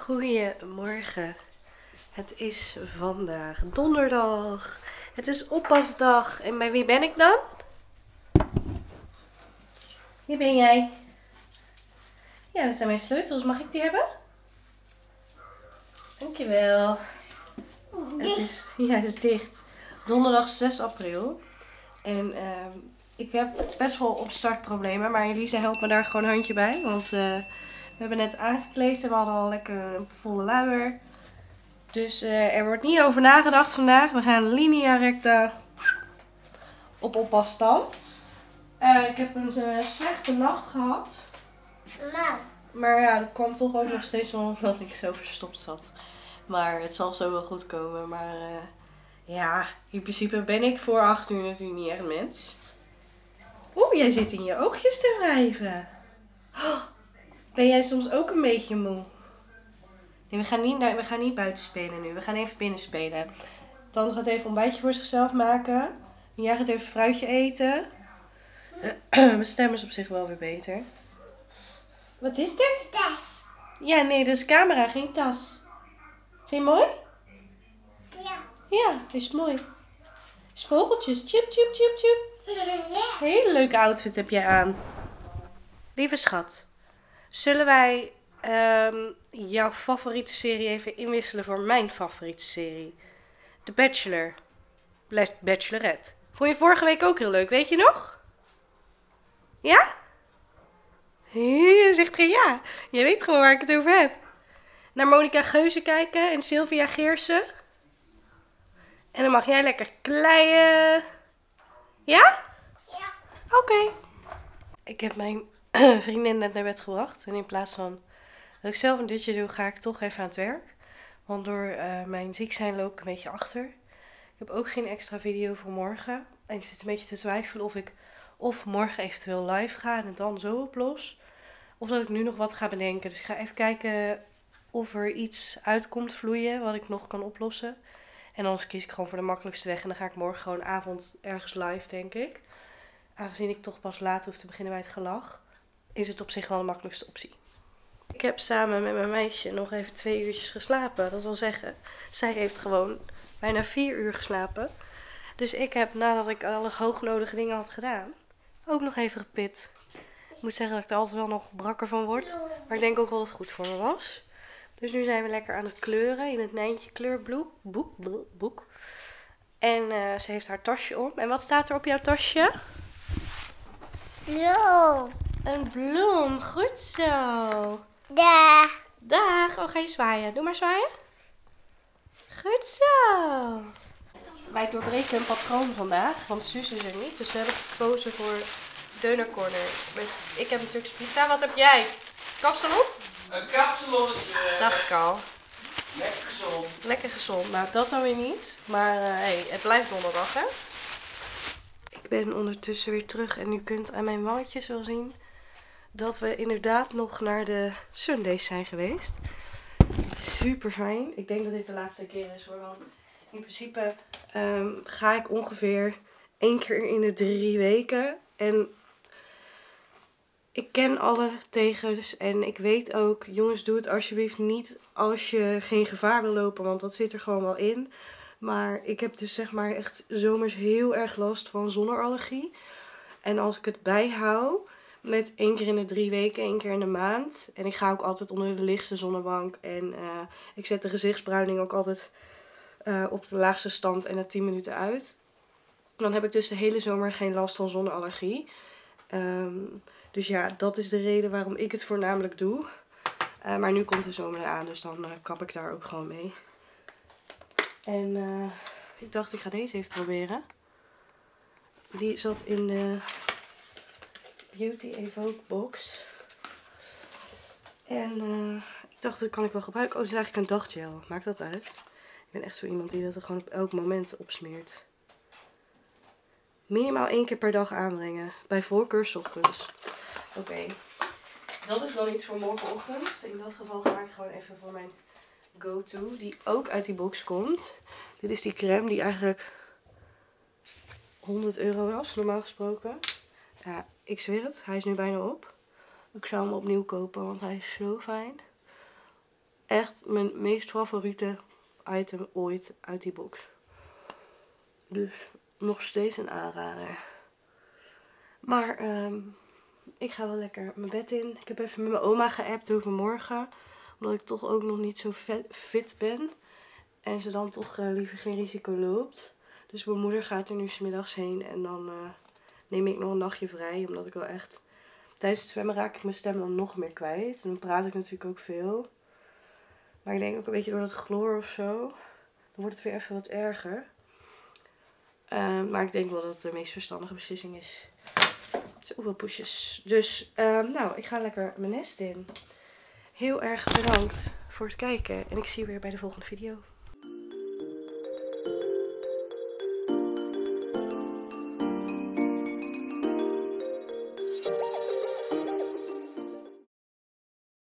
Goedemorgen. Het is vandaag donderdag. Het is oppasdag. En bij wie ben ik dan? Wie ben jij? Ja, dat zijn mijn sleutels. Mag ik die hebben? Dankjewel. Het is dicht. Donderdag 6 april. En ik heb best wel opstartproblemen. Maar Elise helpt me daar gewoon een handje bij. Want we hebben net aangekleed en we hadden al lekker een volle luier. Dus er wordt niet over nagedacht vandaag. We gaan linea recta op oppasstand. Ik heb een slechte nacht gehad. Maar ja, dat kwam toch ook nog steeds wel omdat ik zo verstopt zat. Maar het zal zo wel goed komen. Maar ja, in principe ben ik voor 8 uur natuurlijk niet echt een mens. Oeh, jij zit in je oogjes te wrijven. Oh, ben jij soms ook een beetje moe? Nee, we gaan niet buiten spelen nu. We gaan even binnen spelen. Tante gaat even een ontbijtje voor zichzelf maken. Jij gaat even een fruitje eten. Mijn stem is op zich wel weer beter. Wat is er? Tas. Ja, nee, dat is camera, geen tas. Vind je mooi? Ja. Ja, is mooi. Is vogeltjes. Tjup, tjup, tjup, tjup. Ja. Hele leuke outfit heb jij aan. Lieve schat. Zullen wij jouw favoriete serie even inwisselen voor mijn favoriete serie? The Bachelor. Bachelorette. Vond je vorige week ook heel leuk, weet je nog? Ja? Je zegt geen ja. Je weet gewoon waar ik het over heb. Naar Monica Geuze kijken en Sylvia Geersen. En dan mag jij lekker kleien. Ja? Ja. Oké. Ik heb mijn vriendin net naar bed gebracht. En in plaats van dat ik zelf een dutje doe, ga ik toch even aan het werk. Want door mijn ziek zijn loop ik een beetje achter. Ik heb ook geen extra video voor morgen. En ik zit een beetje te twijfelen of ik morgen eventueel live ga en het dan zo oplos. Of dat ik nu nog wat ga bedenken. Dus ik ga even kijken of er iets uitkomt vloeien wat ik nog kan oplossen. En anders kies ik gewoon voor de makkelijkste weg. En dan ga ik morgen gewoon avond ergens live, denk ik. Aangezien ik toch pas laat hoef te beginnen bij het gelach, is het op zich wel de makkelijkste optie. Ik heb samen met mijn meisje nog even 2 uurtjes geslapen. Dat wil zeggen, zij heeft gewoon bijna 4 uur geslapen. Dus ik heb, nadat ik alle hoognodige dingen had gedaan, ook nog even gepit. Ik moet zeggen dat ik er altijd wel nog brakker van word. Maar ik denk ook wel dat het goed voor me was. Dus nu zijn we lekker aan het kleuren in het Nijntje kleurboek. En ze heeft haar tasje om. En wat staat er op jouw tasje? Bloem. Een bloem. Goed zo. Da. Dag. Oh, ga je zwaaien? Doe maar zwaaien. Goed zo. Wij doorbreken een patroon vandaag, want Suus is er niet. Dus we hebben gekozen voor Deuner Corner. Ik heb een Turkse pizza. Wat heb jij? Kapsalon? Een kapsalonnetje. Dacht ik al. Lekker gezond. Lekker gezond. Nou, dat dan weer niet. Maar hey, het blijft donderdag, hè? Ik ben ondertussen weer terug en u kunt aan mijn wangetjes wel zien dat we inderdaad nog naar de Sundays zijn geweest. Super fijn. Ik denk dat dit de laatste keer is hoor. Want in principe ga ik ongeveer 1 keer in de 3 weken. En ik ken alle tegens en ik weet ook, jongens, doe het alsjeblieft niet als je geen gevaar wil lopen, want dat zit er gewoon wel in. Maar ik heb dus zeg maar echt zomers heel erg last van zonneallergie. En als ik het bijhoud met 1 keer in de 3 weken, 1 keer in de maand. En ik ga ook altijd onder de lichtste zonnebank. En ik zet de gezichtsbruining ook altijd op de laagste stand en na 10 minuten uit. Dan heb ik dus de hele zomer geen last van zonneallergie. Dus ja, dat is de reden waarom ik het voornamelijk doe. Maar nu komt de zomer eraan, dus dan kap ik daar ook gewoon mee. En ik dacht, ik ga deze even proberen. Die zat in de Beauty Evoke box. En ik dacht, dat kan ik wel gebruiken. Oh, het is eigenlijk een daggel. Maakt dat uit? Ik ben echt zo iemand die dat er gewoon op elk moment opsmeert. Minimaal 1 keer per dag aanbrengen. Bij voorkeur 's ochtends. Oké. Dat is dan iets voor morgenochtend. In dat geval ga ik gewoon even voor mijn go-to. Die ook uit die box komt. Dit is die crème die eigenlijk 100 euro was, normaal gesproken. Ja, ik zweer het. Hij is nu bijna op. Ik zou hem opnieuw kopen, want hij is zo fijn. Echt mijn meest favoriete item ooit uit die box. Dus nog steeds een aanrader. Maar ik ga wel lekker mijn bed in. Ik heb even met mijn oma geappt over morgen. Omdat ik toch ook nog niet zo fit ben. En ze dan toch liever geen risico loopt. Dus mijn moeder gaat er nu 's middags heen. En dan neem ik nog een nachtje vrij. Omdat ik wel echt... Tijdens het zwemmen raak ik mijn stem dan nog meer kwijt. En dan praat ik natuurlijk ook veel. Maar ik denk ook een beetje door dat chloor of zo. Dan wordt het weer even wat erger. Maar ik denk wel dat het de meest verstandige beslissing is. Zoveel poesjes. Dus nou, ik ga lekker mijn nest in. Heel erg bedankt voor het kijken. En ik zie je weer bij de volgende video.